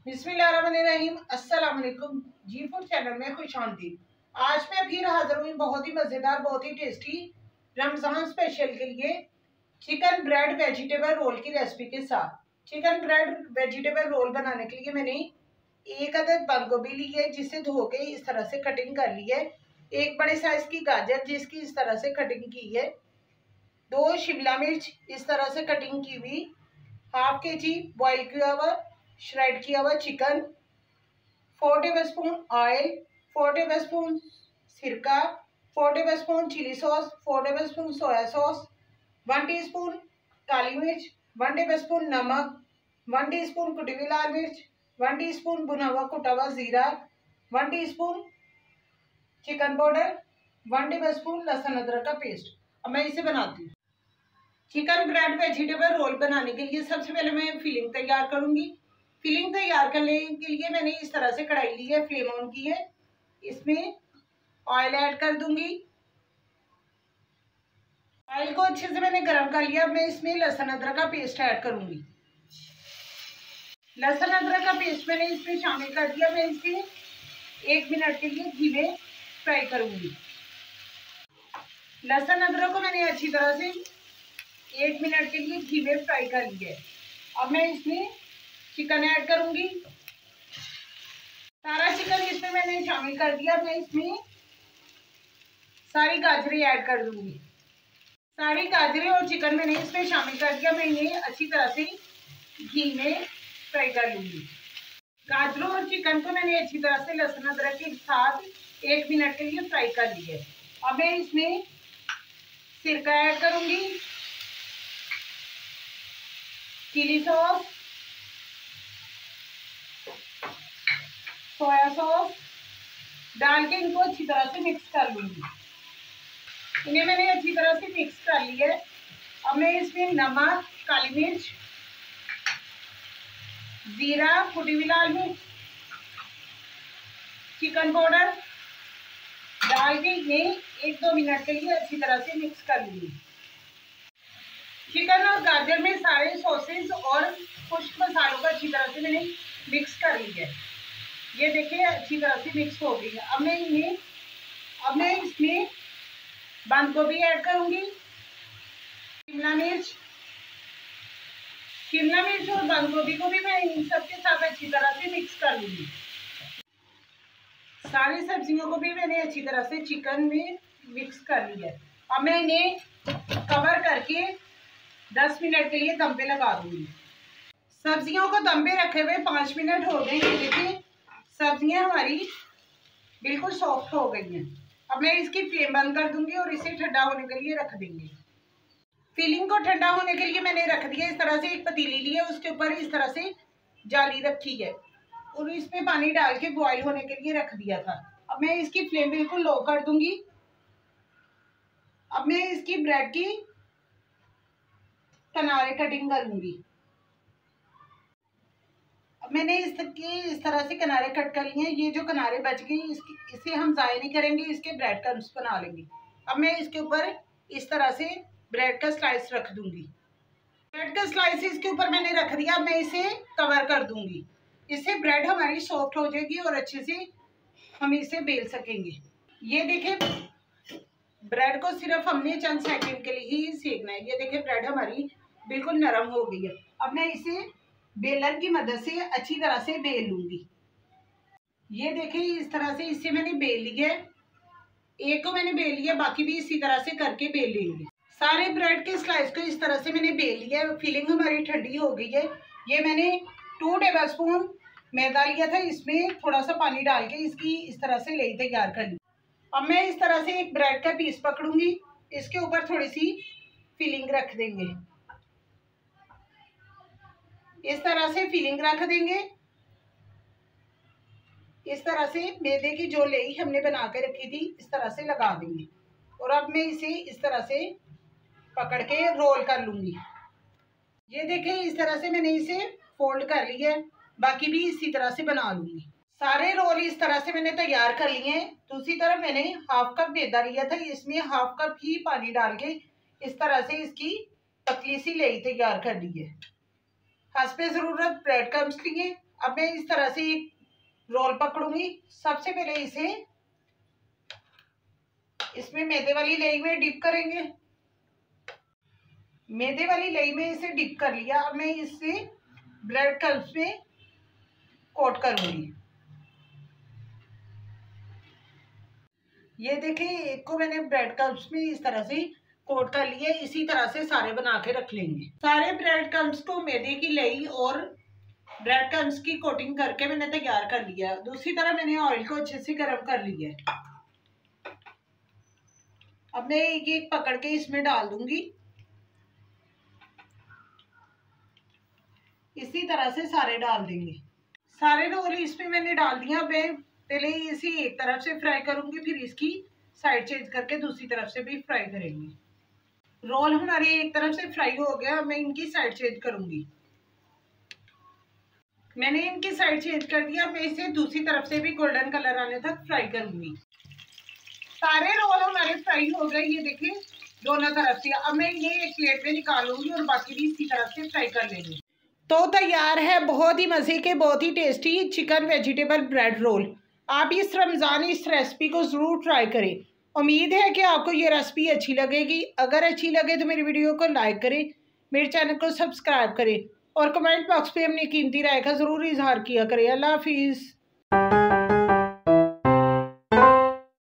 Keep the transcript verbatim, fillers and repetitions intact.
बिस्मिल्लाहिर्रहमानिर्रहीम। अस्सलाम वालेकुम। जी फूड चैनल में खुश आमदीद। आज मैं फिर हाजिर हुई बहुत ही मज़ेदार, बहुत ही टेस्टी रमज़ान स्पेशल के लिए चिकन ब्रेड वेजिटेबल रोल की रेसिपी के साथ। चिकन ब्रेड वेजिटेबल रोल बनाने के लिए मैंने एक अदद बंद गोभी ली है, जिसे धो के इस तरह से कटिंग कर ली है। एक बड़े साइज की गाजर जिसकी इस तरह से कटिंग की है। दो शिमला मिर्च इस तरह से कटिंग की हुई। हाफ के जी बॉयल किया हुआ श्रेड किया हुआ chicken, four tablespoon oil, four tablespoon सिरका, four tablespoon chilli sauce, four tablespoon soya sauce, one teaspoon काली मिर्च, वन टेबल स्पून नमक, वन टीस्पून कुटी हुई लाल मिर्च, वन टीस्पून भुना हुआ कुटा हुआ जीरा, one teaspoon chicken powder, one tablespoon लहसुन अदरक का पेस्ट। अब मैं इसे बनाती हूँ। चिकन ब्रेड वेजिटेबल रोल बनाने के लिए सबसे पहले मैं फिलिंग तैयार करूंगी। फिलिंग तैयार करने के लिए मैंने इस तरह से कढ़ाई ली है, फ्लेम ऑन की है। इसमें ऑयल ऐड कर दूंगी। ऑयल को अच्छे से मैंने गरम कर लिया। अब मैं इसमें लहसुन अदरक का पेस्ट ऐड करूंगी। लहसुन अदरक का पेस्ट मैंने इसमें शामिल कर दिया। मैं इसे एक मिनट के लिए घी में फ्राई करूंगी। लहसुन अदरक को मैंने अच्छी तरह से एक मिनट के लिए घी में फ्राई कर लिया है। अब मैं इसमें चिकन ऐड करूंगी। सारा चिकन इसमें मैंने शामिल कर दिया। मैं इसमें सारी गाजरें ऐड कर दूंगी। सारी गाजरें और चिकन मैंने इसमें शामिल कर दिया। मैं इन्हें अच्छी तरह से घी में फ्राई कर लूंगी। गाजरों और चिकन को मैंने अच्छी तरह से लहसुन अदरक के साथ एक मिनट के लिए फ्राई कर लिया है। अब मैं इसमें सिरका ऐड करूंगी, चिली सॉस, सोया सॉस डाल के इनको अच्छी तरह से मिक्स कर लूंगी। इन्हें मैंने अच्छी तरह से मिक्स कर लिया है। अब मैं इसमें नमक, काली मिर्च, जीरा, कुटी हुई लाल मिर्च, चिकन पाउडर डाल के इन्हें एक दो मिनट के लिए अच्छी तरह से मिक्स कर लूंगी। चिकन और गाजर में सारे सॉसेज और खुश्क मसालों को अच्छी तरह से मैंने मिक्स कर लिया है। ये देखिए अच्छी तरह से मिक्स हो गई है। अब मैं इन्हें अब मैं इसमें बंद गोभी ऐड करूंगी, शिमला मिर्च शिमला मिर्च और बंद गोभी को भी मैं इन सब के साथ अच्छी तरह से मिक्स कर लूंगी। सारी सब्जियों को भी मैंने अच्छी तरह से चिकन में मिक्स कर लिया है। अब मैं इन्हें कवर करके दस मिनट के लिए दम पे लगा दूंगी। सब्जियों को दम पे रखे हुए पाँच मिनट हो गए। ये देखिए सब्जियां हमारी बिल्कुल सॉफ्ट हो गई हैं। अब मैं इसकी फ्लेम बंद कर दूंगी और इसे ठंडा होने के लिए रख देंगे। फिलिंग को ठंडा होने के लिए मैंने रख दिया। इस तरह से एक पतीली ली है, उसके ऊपर इस तरह से जाली रखी है और इसमें पानी डाल के बॉईल होने के लिए रख दिया था। अब मैं इसकी फ्लेम बिल्कुल लो कर दूंगी। अब मैं इसकी ब्रेड की किनारे कटिंग करूंगी। अब मैंने इसके इस तरह से किनारे कट कर लिए हैं। ये जो किनारे बच गए इसकी इसे हम ज़ाया नहीं करेंगे, इसके ब्रेड क्रम्स बना लेंगे। अब मैं इसके ऊपर इस तरह से ब्रेड का स्लाइस रख दूंगी। ब्रेड का स्लाइस इसके ऊपर मैंने रख दिया। अब मैं इसे कवर कर दूंगी। इससे ब्रेड हमारी सॉफ्ट हो जाएगी और अच्छे से हम इसे बेल सकेंगे। ये देखिए ब्रेड को सिर्फ हमने चंद सेकंड के लिए ही सेकना है। ये देखिए ब्रेड हमारी बिल्कुल नरम हो गई है। अब मैं इसे बेलन की मदद से अच्छी तरह से बेल लूंगी। ये देखिए इस तरह से इसे मैंने बेल लिया है। एक को मैंने बेल लिया, बाकी भी इसी तरह से करके बेल लेंगे। सारे ब्रेड के स्लाइस को इस तरह से मैंने बेल लिया है। फिलिंग हमारी ठंडी हो गई है। ये मैंने टू टेबल स्पून मैदा लिया था, इसमें थोड़ा सा पानी डाल के इसकी इस तरह से लेई तैयार कर ली। अब मैं इस तरह से एक ब्रेड का पीस पकड़ूंगी, इसके ऊपर थोड़ी सी फिलिंग रख देंगे। इस तरह से फिलिंग रख देंगे। इस तरह से मैदे की जो लेई हमने बना के रखी थी इस तरह से लगा देंगे और अब मैं इसे इस तरह से पकड़ के रोल कर लूंगी। ये देखिए इस तरह से मैंने इसे फोल्ड कर लिया है। बाकी भी इसी तरह से बना लूंगी। सारे रोल इस तरह से मैंने तैयार कर लिए हैं। दूसरी तरफ मैंने हाफ कप मैदा लिया था, इसमें हाफ कप ही पानी डाल के इस तरह से इसकी पतली सी लेई तैयार कर ली है। हस्बे ज़रूरत ब्रेड क्रम्स लिए। अब मैं इस तरह से रोल पकड़ूंगी। सबसे पहले इसे इसमें मैदे वाली लेई में डिप करेंगे। मैदे वाली लेई में इसे डिप कर लिया। अब मैं इससे ब्रेड क्रम्स में कोट करूंगी। ये देखिए, एक को मैंने ब्रेड क्रम्स में इस तरह से कोट कर लिया। इसी तरह से सारे बना के रख लेंगे। सारे ब्रेड क्रम्स को मैदे की लेई और ब्रेड क्रम्स की कोटिंग करके मैंने तैयार कर लिया। दूसरी तरफ मैंने ऑयल को अच्छे से गर्म कर लिया है। अब मैं एक एक पकड़ के इसमें डाल दूंगी। इसी तरह से सारे डाल देंगे। सारे रोल इसमें मैंने डाल दिया। मैं पहले इसी एक तरफ से फ्राई करूंगी, फिर इसकी साइड चेंज करके दूसरी तरफ से भी फ्राई करेंगे। रोल हमारे एक तरफ से फ्राई हो गया। मैं इनकी साइड चेंज करूंगी। मैंने इनकी साइड चेंज कर दिया। मैं इसे दूसरी तरफ से भी गोल्डन कलर आने तक फ्राई करूंगी। सारे रोल हमारे फ्राई हो गए, ये देखिए दोनों तरफ से। अब मैं ये एक प्लेट में निकालूंगी और बाकी भी इसी तरफ से फ्राई कर लेंगे। तो तैयार है बहुत ही मज़े के, बहुत ही tasty chicken vegetable bread roll. आप इस रमज़ान इस रेसिपी को ज़रूर ट्राई करें। उम्मीद है कि आपको ये रेसिपी अच्छी लगेगी। अगर अच्छी लगे तो मेरी वीडियो को लाइक करें, मेरे चैनल को सब्सक्राइब करें और कमेंट बॉक्स पे अपनी कीमती राय का ज़रूर इजहार किया करें। अल्लाह हाफिज़।